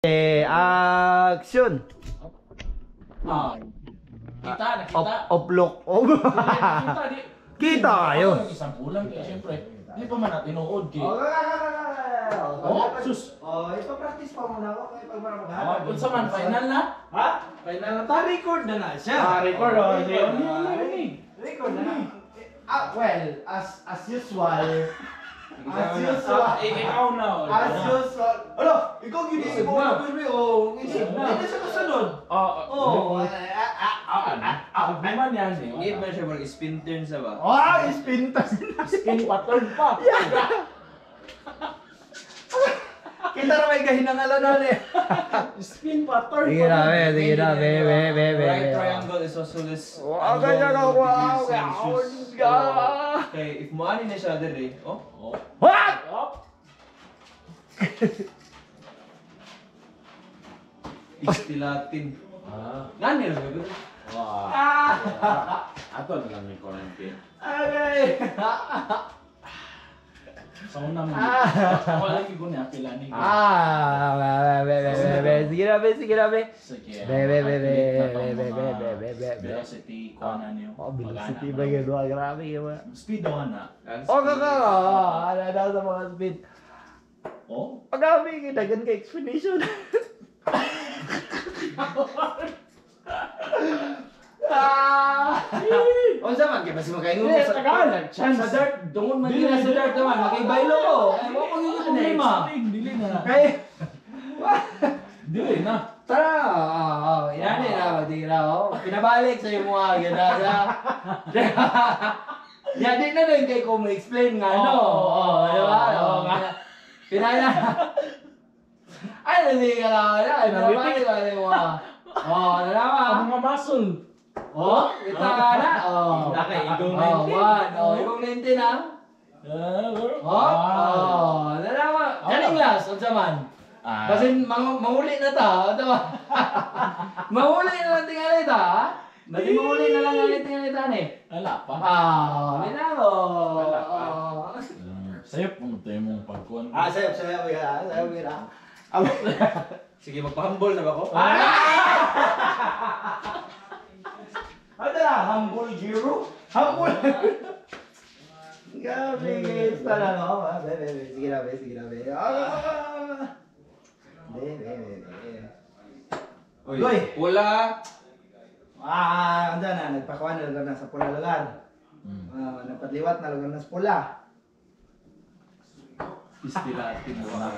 Action! Kita, nakita. Oplok. Kita, di. Kita, yun. Isang kulang kaya siyempre. Di pa man natin uod kay. Sus. Ipapractice pa muna ako kaya pag marami Kung sa man, final na? Ha? Final na Pa-record na siya. record Record na. Well, as usual. As usual. Ikaw na. As usual. Ano? Ikaw ginisip mo na pero hindi na siya kasunod. Naman yan eh. Hindi ba siya mag-spin turn sa ba? Spin tas. Spin pattern pa. Kita na may gahinangalan na eh. Spin pattern. Sige na, be. Right triangle isosceles. Wow. Okay, if mo ani na siya dere, oh. What? Istilatin. Ngani ra ba? Ato na lang may konti. Okay. Sa una mo. Ako lagi ko niya kilani ko. Sige na, be. Sige. Be. Velocity ko na niyo. Velocity ba yun? Grabe yun. Speed daw na. Ano daw sa mga speed? Oh. Pag-ami, dagan ka explanation. Unsa man kay basi makaingon Hindi, sa Tagalog. Chance. Sa dirt, dungod man gina sa dirt naman, makaibaylo ko. Ay, wa ko yung problema. Dili na. Kay Dili na. tara, yan na, di na pinabalik sa iyo mga gina. Ya di na din kay ko ma-explain nga no. Di ba? Pinaya. Ay, hindi ka lang. Ay, pinabalik ka rin mo. Nalaman. Ang mga muscle. Kita ka na. Okay, igong Igong 19 ah. Nalaman. Kaning last, unsa man? Kasi manguli na ta, diba? Manguli na lang tingali ta. Basi manguli na lang ang tingali ta ni. Wala pa. Minalo. Sayop mo tayo mong pagkuhan. Sayo wira. Sige, magpa-humble na ba ko? Ano na? Humble Giro? Humble. Gabi, tala no. Sige na, be. Goy! Wala. Anda na, nagpakuha na lugar na sa pula lugar. Nagpadliwat na lugar na sa pula. Istilatin mo na.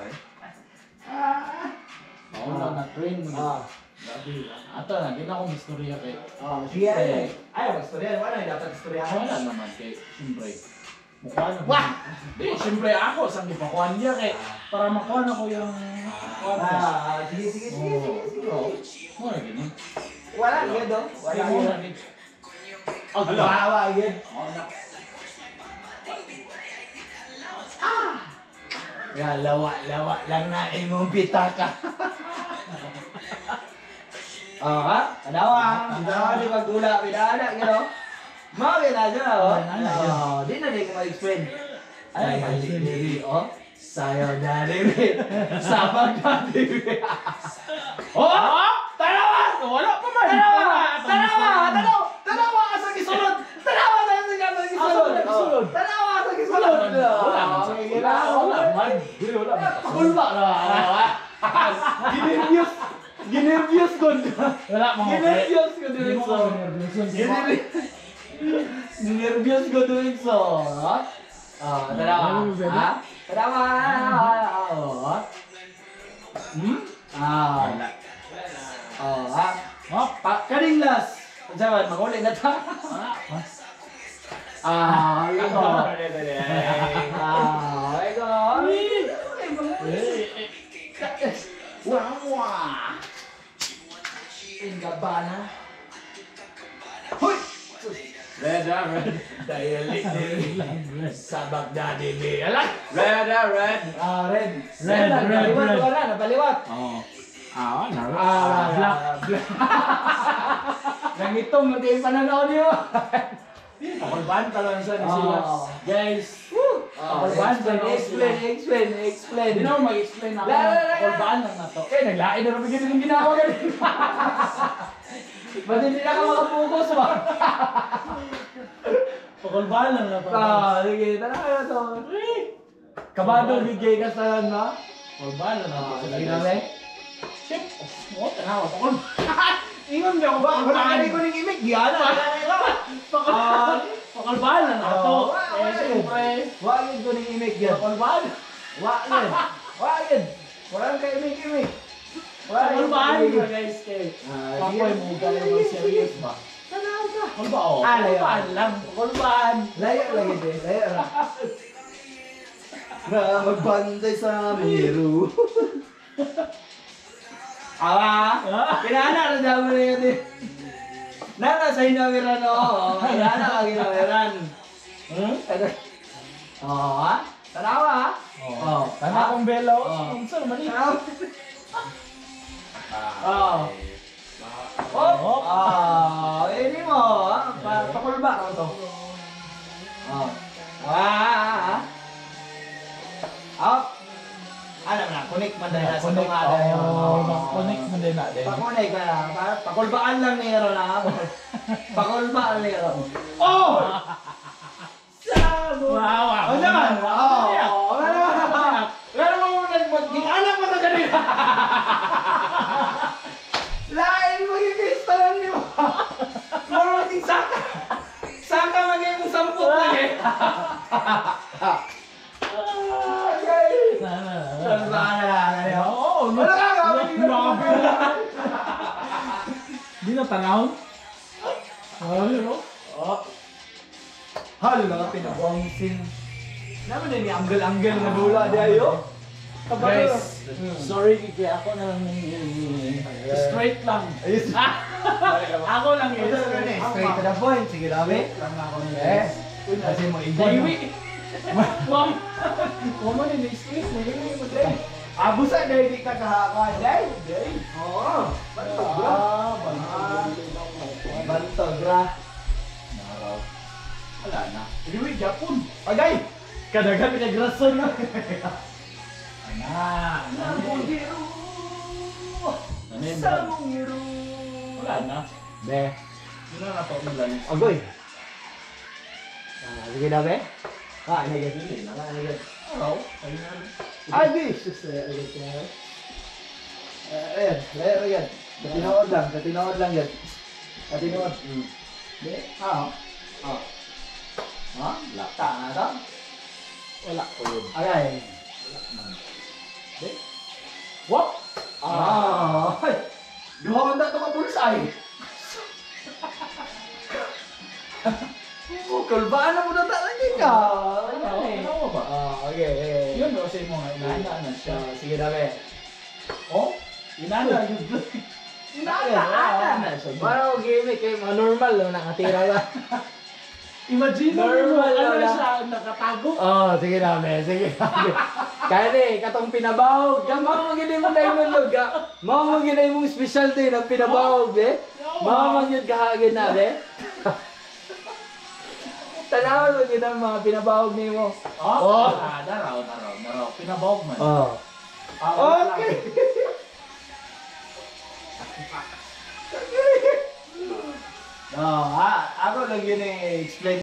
Oo na, na-train mo. Grabe. Ato na, hindi na akong istorya kay. Sige, ay, mag-istorya. Wala na, dapat istorya. Wala naman kay, siyempre. Mukha na. Wah! Di, siyempre ako, saan ipakuhan niya kay. Para makuha na ko yung... Sige. Mo na ganyan. Wala, yun do. Wala, yun. Wawa, yun. Lawa lang na imong pitaka. Adawa di pagdula, pidana, gino. Mga ginadya, di na ko ma-explain. Sayo diri, sayo diri, sabag na diri. Tanawa! Wala pa man! Tanawa ka sa gisulod! Tanawa sa gisulod! Wala man. Pakulba na! Ginervyos ko! Wala mga Ginervyos ko direkso! Ginervyos ko direkso! Tanawa! Kaning last! Diyan, mag-uli na ta! Wow! Ingabana! Hoy! Red. Dialect sabag na din alam! Red. Red! Napaliwat! Black! Nangitong mag-iim pananaw niyo! Pakulban ka lang sa nasilas. Guys! Explain. Hindi na ako mag-explain ako. La. Pakulbaan lang na to. Naglain na naman yung ginawa ganun. Ba't hindi na ka makapokus ba? Pakulbaan lang na to. Sige, talaga na to. Kabado, bigay ka sa ano? Pakulbaan lang na to. Sige na, me? Shit! Oh, tanawa. Ingon niya ako ba? Bakit ko ning imig? Yan na. Pakulbaan lang na to. Eh, siyempre. Wagin ko ning imig yan. Pakulbaan. Wagin. Walang ka imig-imig. Pakulbaan na guys. Pakoy mo gaya mo serious ba? Tanaw ka. Pakulbaan. Layo. Pakulbaan lang. Pakulbaan. Layo lang ito. Layo lang. Na magbantay sa miro. Pinana na damo na yun eh. Nana sa hinawiran o. Nana ka hinawiran. Ha? Tanawa ha? Tanaw kong belo. Kung saan naman Tanawa. Ini mo. Pakulba ko to. Alam na, connect man dahil sa tungada. Connect mo din natin. Pakunik ka na. Pakulbaan lang ni Aaron ha. Pakulbaan ni Aaron. Wow! Ano naman? Ano mo nag-alam mo na kanina? Lain mo yung kristalan niyo. Marunong saka. Saka magiging sampot na eh. Di na tanaw? Halo na ka pinabongsin. Naman na ni anggal-anggal na dula di ayo. Guys, sorry kaya ako na lang straight lang. Ako lang yun. Straight to the point. Sige dami. Lang ako ni Kasi mo Daiwi! Mom! Mama ni na-straight na yun mo day. Abusa dahil di ka kahaka. Dahil? Oo. Bantogra. Naraw. Wala na. Daiwi, Japon! Agay! Kadagan pinagrason na. Ana! Namugiro. Ano Sa mungiro. Wala na. Be. Yun na nato ang lalis. Agoy. Sige na be. Nagad. Nagad. Araw. Ayun na. Ay, bisis. Nagad. Ayan. Ayan. Katinood lang yan. Katinood. Be. Lakta na to. Wala ko yun. Agay. Be? What? Ay! Duhawan na ito ka pulsay! Kulbaan na mo na talaga ka! Ano ba? Okay. Yun kasi mo nga, inana na siya. Sige na be. Oh? Inana yun. Inana na siya. Parang gimmick kayo, normal lang, nakatira lang. Imagine Normal ano na. siya, nakatago. Sige na be, sige na be. Kaya ni, katong pinabawag ka, mamagin mo na yung nulog ka. Mamagin mong specialty ng pinabawag be. Mamagin ka hagin na be. Tanawan mo din ang mga pinabawag ni mo. Naraw. Pinabawag man. Okay. Ako lang yun eh, explain